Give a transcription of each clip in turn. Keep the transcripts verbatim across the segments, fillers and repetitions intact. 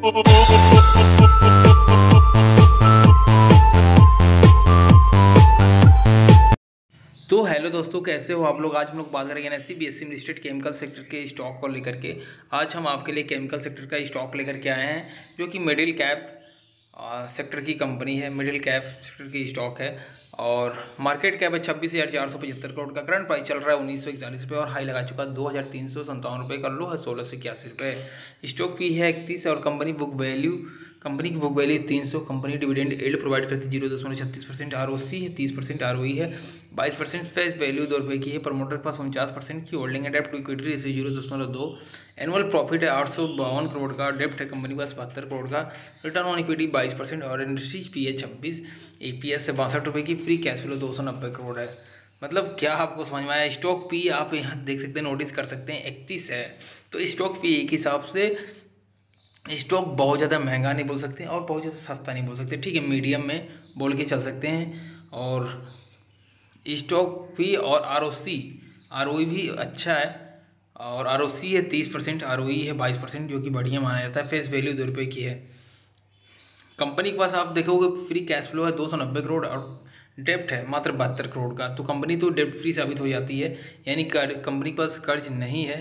तो हेलो दोस्तों, कैसे हो आप लोग। आज हम लोग बात करेंगे NSC BSC listed chemical sector के स्टॉक को लेकर के। आज हम आपके लिए केमिकल सेक्टर का स्टॉक लेकर के आए हैं, जो कि मिडिल कैप सेक्टर की कंपनी है। मिडिल कैप सेक्टर की स्टॉक है और मार्केट कैप है छब्बीस हज़ार चार सौ पचहत्तर करोड़ का। करंट प्राइस चल रहा है उन्नीस सौ इकतालीस रुपये और हाई लगा चुका है दो हज़ार तीन सौ संतावन रुपये का। लो है सोलह सौ इक्यासी रुपये। स्टॉक पी है इकतीस और कंपनी बुक वैल्यू कंपनी की बुक वैल्यू तीन सौ। कंपनी डिविडेंड एल्ड प्रोवाइड करती है जीरो दशमलव छत्तीस परसेंट। आर ओ सी है तीस परसेंट। आर ओ ई है बाईस परसेंट। फेस वैल्यू दो रुपये की है। प्रमोटर के पास उनचास परसेंट की होल्डिंग है। डेप्ट टू इक्विटी रेशियो जीरो दशमलव दो। एनुअल प्रॉफिट है आठ सौ बावन करोड़ का। डेप्ट है कंपनी के पास बहत्तर करोड़ का। रिटर्न ऑन इक्विटी बाईस परसेंट और इंडस्ट्री पी है छब्बीस। ए पी एस है बासठ रुपये की। फ्री कैश फ्लो दो सौ नब्बे करोड़ है। मतलब क्या आपको समझ में आया। स्टॉक पी आप यहाँ देख सकते हैं, नोटिस कर सकते हैं इकतीस है। तो स्टॉक पी एक हिसाब से स्टॉक बहुत ज़्यादा महंगा नहीं बोल सकते और बहुत ज़्यादा सस्ता नहीं बोल सकते, ठीक है, मीडियम में बोल के चल सकते हैं। और स्टॉक पी और R O C R O E भी अच्छा है और आर ओ सी है तीस परसेंट। आर ओ ई है बाईस परसेंट, जो कि बढ़िया माना जाता है। फेस वैल्यू दो रुपये की है। कंपनी के पास आप देखोगे फ्री कैश फ्लो है दो सौ नब्बे करोड़ और डेप्ट है मात्र बहत्तर करोड़ का। तो कंपनी तो डेप्ट फ्री साबित हो जाती है, यानी कंपनी के पास कर्ज नहीं है।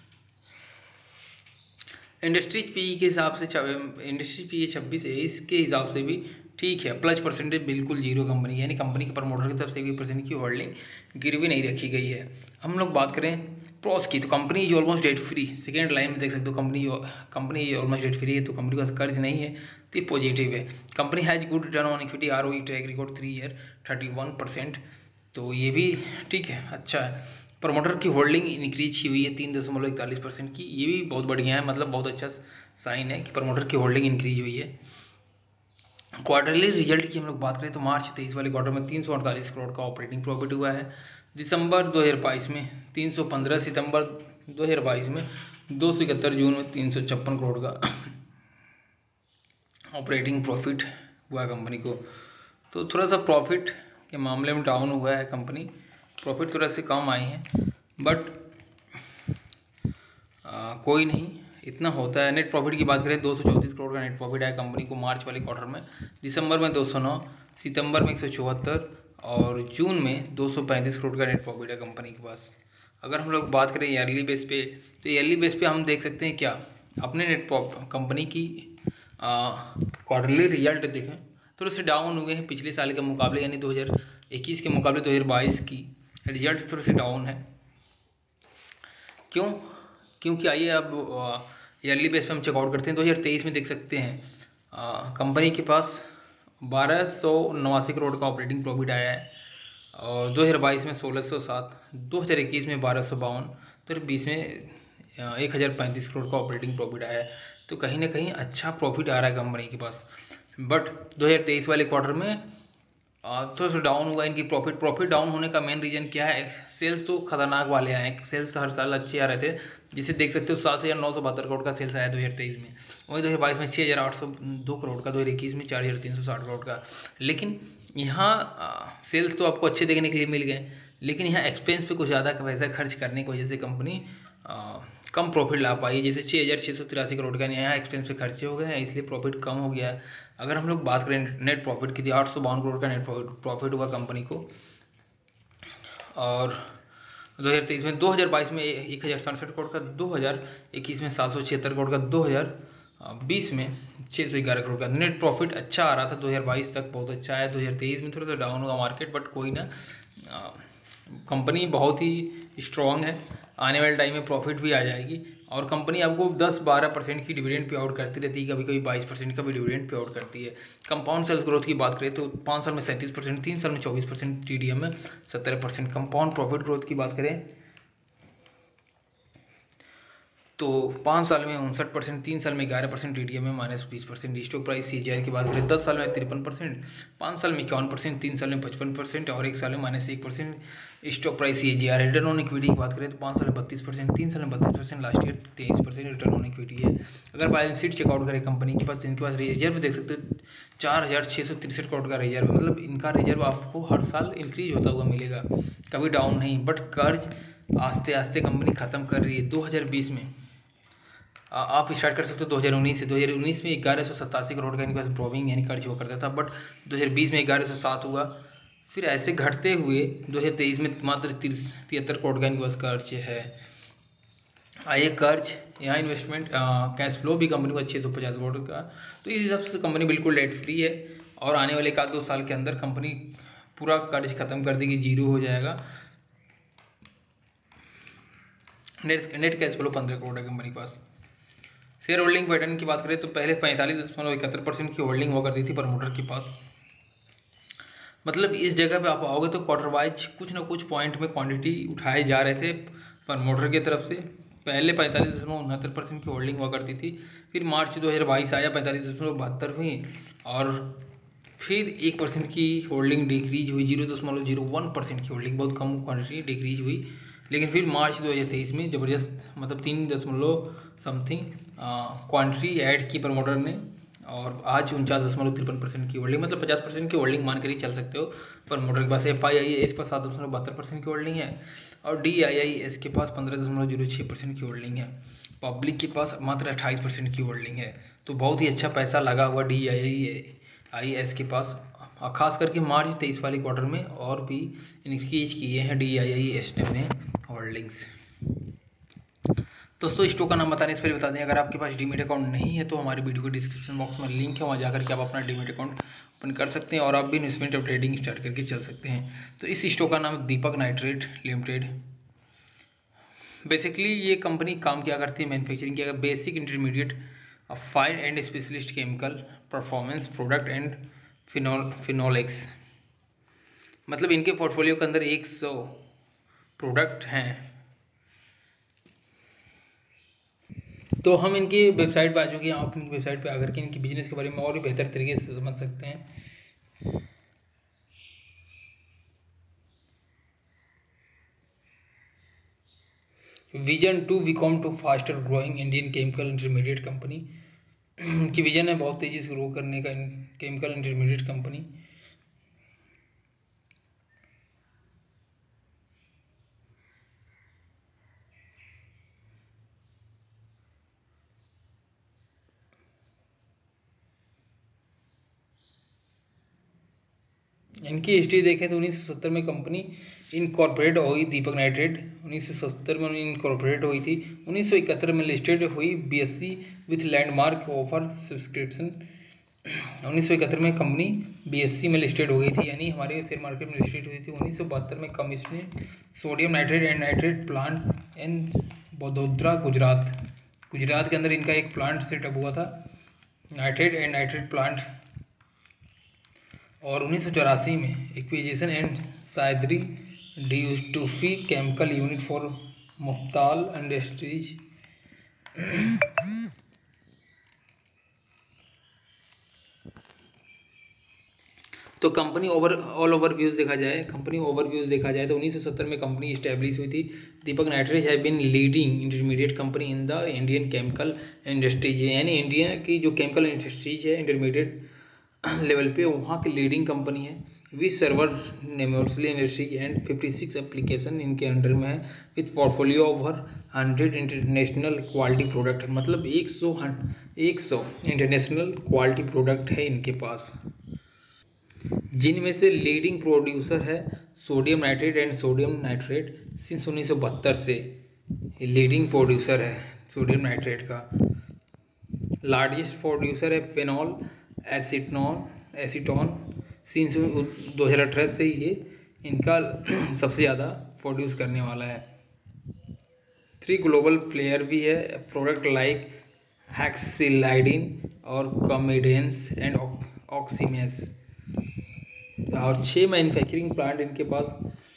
इंडस्ट्रीज पी के हिसाब से इंडस्ट्री पी छब्बीस है, इसके हिसाब से भी ठीक है। प्लस परसेंटेज बिल्कुल जीरो कंपनी, यानी कंपनी के प्रमोटर की तरफ से भी परसेंट की होल्डिंग गिरवी नहीं रखी गई है। हम लोग बात करें प्रॉस की, तो company is almost debt free. Second line में देख सकते हो, company company almost debt free है, तो कंपनी के पास कर्ज नहीं है, तो ये पॉजिटिव है। Company has good return on equity. R O E track record three year thirty one percent, तो ये भी ठीक है, अच्छा है। प्रमोटर की होल्डिंग इंक्रीज की हुई है तीन दशमलव इकतालीस परसेंट की, ये भी बहुत बढ़िया है, मतलब बहुत अच्छा साइन है कि प्रमोटर की होल्डिंग इंक्रीज हुई है। क्वार्टरली रिजल्ट की हम लोग बात करें तो मार्च तेईस वाले क्वार्टर में तीन सौ अड़तालीस करोड़ का ऑपरेटिंग प्रॉफिट हुआ है। दिसंबर दो हज़ार बाईस में तीन सौ पंद्रह, सितंबर दो हज़ार बाईस में दो सौ इकहत्तर, जून में तीन सौ छप्पन करोड़ का ऑपरेटिंग प्रॉफिट हुआ कंपनी को। तो थोड़ा सा प्रॉफिट के मामले में डाउन हुआ है कंपनी, प्रॉफिट थोड़ा से कम आई हैं, बट आ, कोई नहीं, इतना होता है। नेट प्रॉफिट की बात करें दो सौ चौंतीस करोड़ का नेट प्रॉफिट आया कंपनी को मार्च वाले क्वार्टर में। दिसंबर में दो सौ नौ, सितंबर में एक सौ चौहत्तर और जून में दो सौ पैंतीस करोड़ का नेट प्रॉफिट है कंपनी के पास। अगर हम लोग बात करें ईयरली बेस पे, तो ईयरली बेस पे हम देख सकते हैं क्या अपने नेट प्रॉफिट कंपनी की क्वार्टरली रिजल्ट देखें थोड़े से डाउन हुए हैं पिछले साल के मुकाबले, यानी दो हज़ार इक्कीस के मुकाबले दो हज़ार बाईस की रिजल्ट थोड़े से डाउन है। क्यों? क्योंकि आइए अब ईयरली बेस पे हम चेकआउट करते हैं। दो हज़ार तेईस में देख सकते हैं कंपनी के पास बारह सौ नवासी करोड़ का ऑपरेटिंग प्रॉफिट आया है और दो हज़ार बाईस में सोलह सौ सात, दो हज़ार इक्कीस में बारह सौ बावन, दो हज़ार बीस में एक हज़ार पैंतीस करोड़ का ऑपरेटिंग प्रॉफिट आया है। तो कहीं ना कहीं अच्छा प्रॉफिट आ रहा है कंपनी के पास। बट दो हज़ार तेईस वाले क्वार्टर में थोड़ा सा डाउन हुआ इनकी प्रॉफिट। प्रॉफिट डाउन होने का मेन रीज़न क्या है? सेल्स तो खतरनाक वाले आए हैं, सेल्स हर साल अच्छे आ रहे थे, जिसे देख सकते हो सात हज़ार नौ सौ बहत्तर करोड़ का सेल्स आया दो हज़ार तेईस में। वही दो हज़ार बाईस में छः हज़ार आठ सौ दो करोड़ का, दो हज़ार इक्कीस में चार हज़ार तीन सौ साठ करोड़ का। लेकिन यहाँ सेल्स तो आपको अच्छे देखने के लिए मिल गए, लेकिन यहाँ एक्सपेंस पे कुछ ज़्यादा पैसा खर्च करने की वजह से कंपनी कम प्रॉफिट ला पाई। जैसे छः हज़ार छः सौ तिरासी करोड़ का यहाँ एक्सपेंस पे खर्चे हो गए हैं, इसलिए प्रॉफिट कम हो गया है। अगर हम लोग बात करें नेट प्रॉफिट की, थी आठ सौ बावन करोड़ का नेट प्रॉफिट हुआ कंपनी को और दो हज़ार तेईस में, दो हज़ार बाईस में एक हज़ार सड़सठ करोड़ का, दो हज़ार इक्कीस में सात सौ छिहत्तर करोड़ का, दो हज़ार बीस में छः सौ ग्यारह करोड़ का नेट प्रॉफिट अच्छा आ रहा था। दो हज़ार बाईस तक बहुत अच्छा आया। दो हज़ार तेईस में थोड़ा सा डाउन हुआ मार्केट, बट कोई ना, कंपनी बहुत ही स्ट्रॉन्ग है, आने वाले टाइम में प्रॉफिट भी आ जाएगी। और कंपनी आपको दस बारह परसेंट की डिविडेंड पे आउट करती रहती है, कभी कभी बाईस परसेंट का भी डिविडेंड पे आउट करती है। कंपाउंड सेल्स ग्रोथ की बात करें तो पाँच साल में सैंतीस परसेंट, तीन साल में चौबीस परसेंट, टी डी एम में सत्तर परसेंट। कंपाउंड प्रॉफिट ग्रोथ की बात करें तो पाँच साल में उनसठ परसेंट, तीन साल में ग्यारह परसेंट, टी डी एम में माइनस बीस percent. Stock price C G R की बात करें दस साल में तिरपन परसेंट, पाँच साल में इक्यावन परसेंट, तीन साल में पचपन परसेंट और एक साल में माइनस एक percent stock price C G R. Return on equity की बात करें तो पाँच साल में बत्तीस परसेंट, तीन साल में बत्तीस परसेंट, लास्ट ईयर तेईस परसेंट रिटर्न ऑन इक्विटी है। अगर बैलेंस शीट चेकआउट करें कंपनी के पास, इनके पास रिजर्व देख सकते हो चार हज़ार छः सौ तिरसठ करोड़ का रिजर्व, मतलब इनका रिजर्व आपको हर साल इंक्रीज होता हुआ मिलेगा, कभी डाउन नहीं। बट कर्ज आस्ते आस्ते कंपनी ख़त्म कर रही है। दो हज़ार बीस में आप स्टार्ट कर सकते हो दो हज़ार उन्नीस से। दो हज़ार उन्नीस में ग्यारह सौ सतासी करोड़ का इनके पास ब्रोविंग यानी कर्ज हुआ करता था, बट दो हज़ार बीस में ग्यारह सौ सात हुआ। फिर ऐसे घटते हुए दो हज़ार तेईस में मात्र तिहत्तर करोड़ का इनके पास कर्ज है। ये कर्ज यहाँ इन्वेस्टमेंट कैश फ्लो भी कंपनी को छः सौ पचास करोड़ का, तो इस हिसाब से कंपनी बिल्कुल डेट फ्री है। और आने वाले एक आध दो साल के अंदर कंपनी पूरा कर्ज खत्म कर देगी, जीरो हो जाएगा। नेट नेट कैश फ्लो पंद्रह करोड़ है कंपनी के पास। शेयर होल्डिंग पैटर्न की बात करें तो पहले पैंतालीस दशमलव इकहत्तर परसेंट की होल्डिंग हुआ करती थी प्रमोटर के पास। मतलब इस जगह पे आप आओगे तो क्वार्टर वाइज कुछ ना कुछ पॉइंट में क्वांटिटी उठाए जा रहे थे प्रमोटर की तरफ से। पहले पैंतालीस दशमलव उनहत्तर परसेंट की होल्डिंग हुआ करती थी, फिर मार्च दो हज़ार बाईस आया, पैंतालीस दशमलव बहत्तर हुई, और फिर एक परसेंट की होल्डिंग डिक्रीज हुई, जीरो दशमलव जीरो वन परसेंट की होल्डिंग, बहुत कम क्वांटिटी डिक्रीज हुई। लेकिन फिर मार्च दो हज़ार तेईस में ज़बरदस्त मतलब तीन दशमलव समथिंग क्वांटिटी ऐड की प्रमोटर ने, और आज उनचास दशमलव तिरपन परसेंट की होल्डिंग, मतलब पचास परसेंट की होल्डिंग मान कर ही चल सकते हो प्रमोटर के पास। एफ आई आई एस पर सात दशमलव बहत्तर परसेंट की होल्डिंग है, और डी आई आई एस के पास पंद्रह दशमलव जीरो छः परसेंट की होल्डिंग है। पब्लिक के पास मात्र अट्ठाईस परसेंट की होल्डिंग है। तो बहुत ही अच्छा पैसा लगा हुआ D I I I S के पास, खास करके मार्च तेईस वाले क्वार्टर में और भी इंक्रीज किए हैं डी आई आई एस ने अपने होल्डिंग्स। दोस्तों स्टॉक का नाम बताने से पहले बता दें, अगर आपके पास डीमेट अकाउंट नहीं है तो हमारे वीडियो के डिस्क्रिप्शन बॉक्स में लिंक है, वहाँ जाकर के आप अपना डीमेट अकाउंट ओपन कर सकते हैं और आप भी इन्वेस्टमेंट और ट्रेडिंग स्टार्ट करके चल सकते हैं। तो इस स्टॉक का नाम दीपक नाइट्रेट लिमिटेड। बेसिकली ये कंपनी काम क्या करती है, मैन्युफैक्चरिंग किया, basic intermediate fine and specialist chemical performance product and phenol phenolics. मतलब इनके पोर्टफोलियो के अंदर एक सौ प्रोडक्ट हैं। तो हम इनकी वेबसाइट पे आ चुके हैं, आप इनकी वेबसाइट पे आकर के इनकी बिजनेस के बारे में और भी बेहतर तरीके से समझ सकते हैं। Vision to become to faster growing Indian chemical intermediate company की विजन है बहुत तेज़ी से ग्रो करने का केमिकल इंटरमीडिएट कंपनी। इनकी हिस्ट्री देखें तो उन्नीस सौ सत्तर में कंपनी इनकॉर्पोरेट हुई, दीपक नाइट्रेट उन्नीस सौ सत्तर में इनकॉर्पोरेट हुई थी। उन्नीस सौ इकहत्तर में लिस्टेड हुई BSC with landmark offer subscription. उन्नीस सौ इकहत्तर में कंपनी बीएससी में लिस्टेड हो गई थी, यानी हमारे शेयर मार्केट में लिस्टेड हुई थी। उन्नीस सौ बहत्तर में commissioning sodium nitrate and nitrate plant in बड़ोदरा गुजरात। गुजरात के अंदर इनका एक प्लांट सेटअप हुआ था, नाइट्रेट एंड नाइट्रेट प्लांट। और उन्नीस सौ चौरासी में एक्विजिशन एंड सायदरी ड्यूटूफी केमिकल यूनिट फॉर मुख्ताल इंडस्ट्रीज। तो company overall overviews देखा जाए कंपनी ओवर व्यूज़ देखा जाए तो उन्नीस सौ सत्तर में कंपनी इस्टेब्लिश हुई थी। Deepak nitrate have been leading intermediate company in the Indian chemical industries, यानी इंडिया की जो केमिकल इंडस्ट्रीज है इंटरमीडिएट लेवल पे वहाँ की लीडिंग कंपनी है। वी सर्वर नेमोसली industries and fifty six application इनके अंडर में है, with portfolio over hundred international quality product. मतलब एक सौ एक सौ इंटरनेशनल क्वालिटी प्रोडक्ट है इनके पास, जिनमें से लीडिंग प्रोड्यूसर है sodium nitrate and sodium nitrate. Since उन्नीस सौ बहत्तर से लीडिंग प्रोड्यूसर है सोडियम नाइट्रेट का। लार्जेस्ट प्रोड्यूसर है फिनॉल एसीटोन एसीटोन सिंस दो हज़ार अठारह से ये इनका सबसे ज़्यादा प्रोड्यूस करने वाला है। थ्री ग्लोबल प्लेयर भी है, प्रोडक्ट लाइक हैक्सिलाइडिन और कॉमेडेंस एंड ऑक्सीमेस। और छः मैन्युफैक्चरिंग प्लांट इनके पास,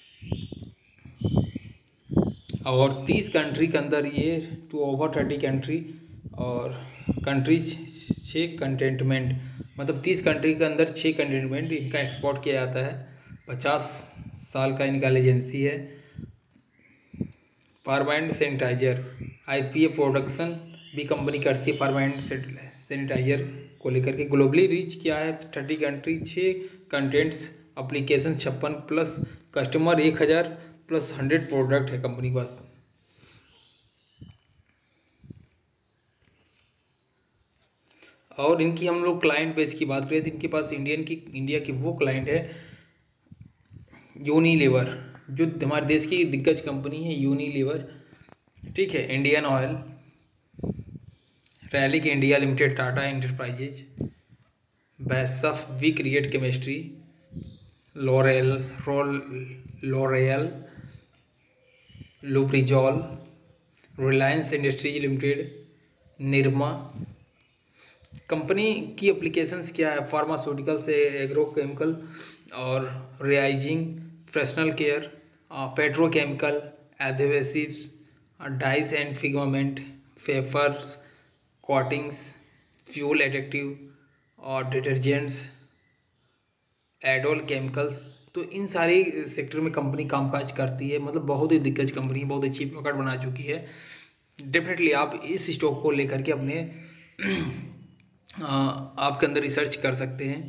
और तीस कंट्री के अंदर ये टू ओवर थर्टी कंट्री और कंट्रीज छः कंटेनमेंट, मतलब तीस कंट्री के अंदर छः कंटेनमेंट इनका एक्सपोर्ट किया जाता है। पचास साल का इनका एजेंसी है। Pharma and sanitiser IPA production भी कंपनी करती है फार्मा एंड सैनिटाइजर को लेकर के। ग्लोबली रीच किया है थर्टी कंट्री, छः कंटेंट्स एप्लीकेशन छप्पन प्लस कस्टमर एक हज़ार प्लस हंड्रेड प्रोडक्ट है कंपनी के पास। और इनकी हम लोग क्लाइंट बेस की बात करें तो इनके पास इंडियन की इंडिया की वो क्लाइंट है यूनिलीवर, जो हमारे देश की दिग्गज कंपनी है यूनिलीवर, ठीक है, Indian oil, Rallis India limited, Tata enterprises, BASF, we create chemistry, लॉरेल रोल L'Oreal, Lubrizol, Reliance industries limited, Nirma. Company की एप्लीकेशंस क्या है? फार्मास्यूटिकल से एग्रोकेमिकल और रियाइजिंग, personal care, petrochemical, adhesives, dyes and pigment, papers, coatings, fuel additive और डिटर्जेंट्स, एडोल केमिकल्स। तो इन सारी सेक्टर में कंपनी कामकाज करती है, मतलब बहुत ही दिग्गज कंपनी है, बहुत अच्छी पकड़ बना चुकी है। डेफिनेटली आप इस स्टॉक को लेकर के अपने आपके अंदर रिसर्च कर सकते हैं।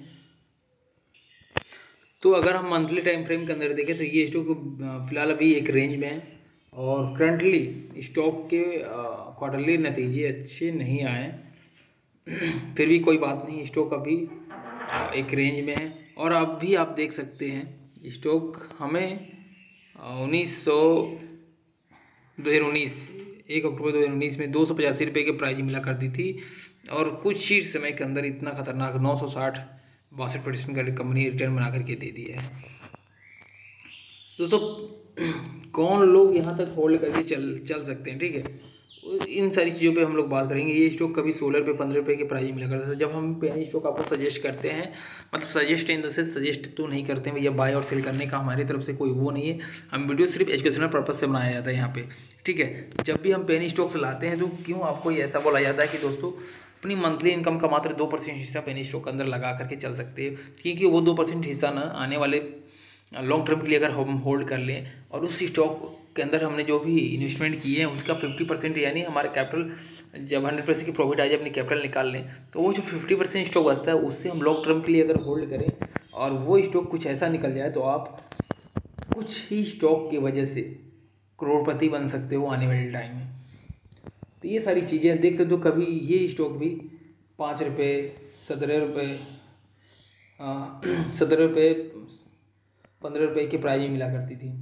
तो अगर हम मंथली टाइम फ्रेम के अंदर देखें तो ये स्टॉक फिलहाल अभी एक रेंज में है और करंटली स्टॉक के क्वार्टरली नतीजे अच्छे नहीं आए, फिर भी कोई बात नहीं, स्टॉक अभी एक रेंज में है। और अब भी आप देख सकते हैं स्टॉक हमें उन्नीस सौ दो हज़ार उन्नीस एक अक्टूबर दो हज़ार उन्नीस में दो सौ पचासी रुपये के प्राइस मिला करती थी और कुछ ही समय के अंदर इतना खतरनाक नौ सौ साठ बासठ परसेंट का कंपनी रिटर्न बना करके दे दिया है। दोस्तों कौन लोग यहाँ तक होल्ड करके चल चल सकते हैं, ठीक है, इन सारी चीज़ों पे हम लोग बात करेंगे। ये स्टॉक कभी सोलह रुपये पंद्रह रुपये के प्राइस मिला करता था। जब हम पेनी स्टॉक आपको सजेस्ट करते हैं, मतलब suggest in the sense suggest तो नहीं करते हैं भैया, बाय और सेल करने का हमारी तरफ से कोई वो नहीं है। हम वीडियो सिर्फ एजुकेशनल पर्पज़ से बनाया जाता है यहाँ पे, ठीक है। जब भी हम पेनी स्टॉक्स लाते हैं तो क्यों आपको ये ऐसा बोला जाता है कि दोस्तों अपनी मंथली इनकम का मात्र दो परसेंट हिस्सा पेनी स्टॉक के अंदर लगा करके चल सकते हैं, क्योंकि वो दो परसेंट हिस्सा ना आने वाले लॉन्ग टर्म के लिए अगर हम होल्ड कर लें और उस स्टॉक के अंदर हमने जो भी इन्वेस्टमेंट किए हैं उसका फिफ्टी परसेंट यानी हमारे कैपिटल जब हंड्रेड परसेंट की प्रॉफिट आ जाए अपनी कैपिटल निकाल लें, तो वो जो फिफ्टी परसेंट स्टॉक बचता है उससे हम लॉन्ग टर्म के लिए अगर होल्ड करें और वो स्टॉक कुछ ऐसा निकल जाए तो आप कुछ ही स्टॉक की वजह से करोड़पति बन सकते हो आने वाले टाइम में। तो ये सारी चीज़ें देख सकते हो। कभी ये स्टॉक भी पाँच रुपये सत्रह रुपये सत्रह रुपये पंद्रह रुपये के प्राइस में मिला करती थी।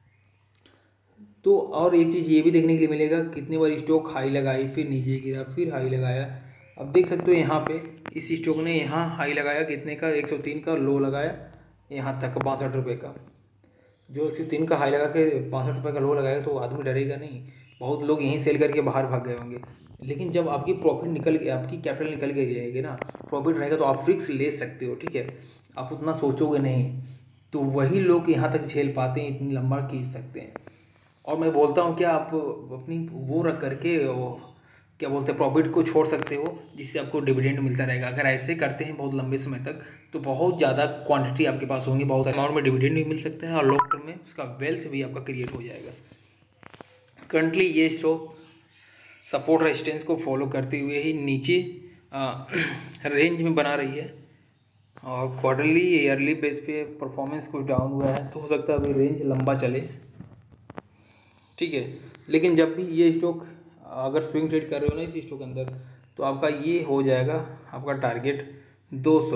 तो और एक चीज़ ये भी देखने के लिए मिलेगा कितनी बार स्टॉक हाई लगाई फिर नीचे गिरा फिर हाई लगाया। अब देख सकते हो यहाँ पे इस स्टॉक ने यहाँ हाई लगाया कितने का, एक सौ तीन का, लो लगाया यहाँ तक बासठ रुपये का। जो एक सौ तीन का हाई लगा के बासठ रुपये का लो लगाएगा तो आदमी डरेगा नहीं, बहुत लोग यहीं सेल करके बाहर भाग गए होंगे। लेकिन जब आपकी प्रॉफिट निकल गई, आपकी कैपिटल निकल के जाएगी ना, प्रॉफिट रहेगा तो आप रिस्क ले सकते हो, ठीक है, आप उतना सोचोगे नहीं। तो वही लोग यहाँ तक झेल पाते हैं, इतनी लंबा खींच सकते हैं। और मैं बोलता हूँ कि आप अपनी वो रख करके वो क्या बोलते हैं प्रॉफिट को छोड़ सकते हो, जिससे आपको डिविडेंड मिलता रहेगा। अगर ऐसे करते हैं बहुत लंबे समय तक तो बहुत ज़्यादा क्वांटिटी आपके पास होंगी, बहुत अमाउंट में डिविडेंड भी मिल सकता है और लॉन्ग टर्म में उसका वेल्थ भी आपका क्रिएट हो जाएगा। करंटली ये स्टॉक सपोर्ट रेजिस्टेंस को फॉलो करते हुए ही नीचे आ, रेंज में बना रही है और क्वार्टरली ईयरली बेस पे परफॉर्मेंस कुछ डाउन हुआ है, तो हो सकता है अभी रेंज लंबा चले, ठीक है। लेकिन जब भी ये स्टॉक अगर स्विंग ट्रेड कर रहे हो ना इस स्टॉक के अंदर, तो आपका ये हो जाएगा आपका टारगेट दो सौ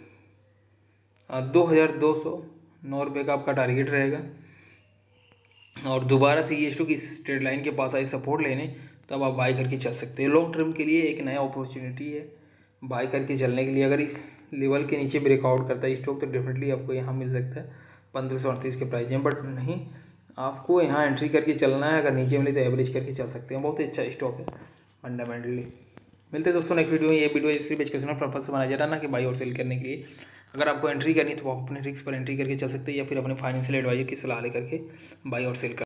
दो हज़ार दो सौ नौ रुपये का आपका टारगेट रहेगा। और दोबारा से ये स्टॉक इस ट्रेड लाइन के पास आई सपोर्ट लेने, तब आप बाई करके चल सकते हैं। लॉन्ग टर्म के लिए एक नया अपॉर्चुनिटी है बाई करके चलने के लिए। अगर इस लेवल के नीचे ब्रेकआउट करता है स्टॉक तो डेफिनेटली आपको यहाँ मिल सकता है पंद्रह सौ अड़तीस के प्राइस में, बट नहीं, आपको यहाँ एंट्री करके चलना है। अगर नीचे मिले तो एवरेज करके चल सकते हैं, बहुत ही अच्छा स्टॉक है फंडामेंटली। मिलते हैं दोस्तों नेक्स्ट वीडियो में। ये वीडियो सिर्फ एजुकेशनल पर्पज से बनाया जा रहा है ना कि बाई और सेल करने के लिए। अगर आपको एंट्री करनी है तो आप अपने रिस्क पर एंट्री करके चल सकते हैं या फिर अपने फाइनेंशियल एडवाइजर की सलाह लेकर के बाई और सेल कर